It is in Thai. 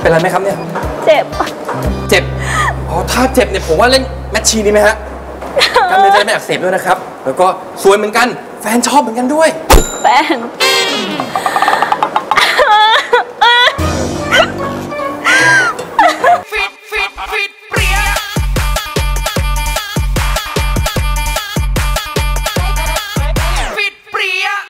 เป็นไรไหมครับเนี่ยเจ็บอ๋อถ้าเจ็บเนี่ยผมว่าเล่นแมชชีดีไหมฮะกล้ามเนื้อจะไม่อักเสบด้วยนะครับแล้วก็สวยเหมือนกันแฟนชอบเหมือนกันด้วยแฟน